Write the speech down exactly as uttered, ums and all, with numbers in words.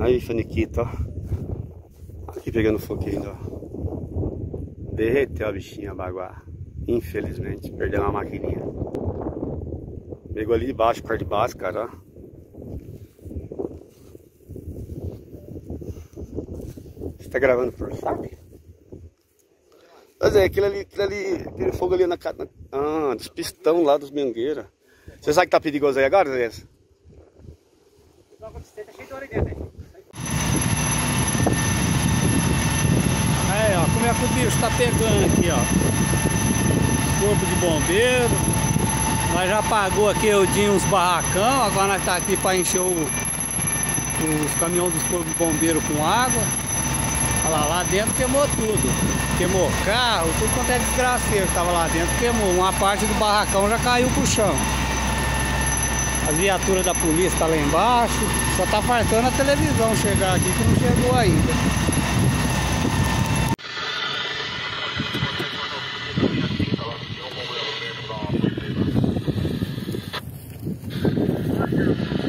Aí, faniquito, ó. Aqui pegando fogo ainda, ó. Derreteu a bichinha, a baguá. Infelizmente, perdeu uma maquininha. Pegou ali de baixo, parte de baixo, cara, ó. Você tá gravando por sabe? Mas é, aquele ali, aquele ali, aquele fogo ali na casa. Ah, dos pistão lá dos mangueiras. Você sabe que tá perigoso aí agora, Zé? Aí, ó, como é que o bicho tá pegando aqui, ó. Corpo de bombeiro. Nós já apagou aqui, eu tinha uns barracão, agora nós tá aqui para encher o, os caminhões dos corpos de bombeiro com água. Olha lá, lá dentro queimou tudo. Queimou carro, tudo quanto é desgraceiro que tava lá dentro queimou. Uma parte do barracão já caiu pro chão. As viaturas da polícia tá lá embaixo. Só tá faltando a televisão chegar aqui, que não chegou ainda. Thank you.